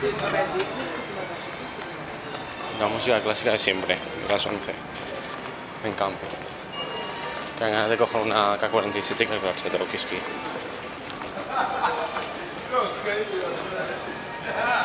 La música clásica de siempre, de las 11, en campo. Que ganas de coger una K47 y cargarse todo Kiski.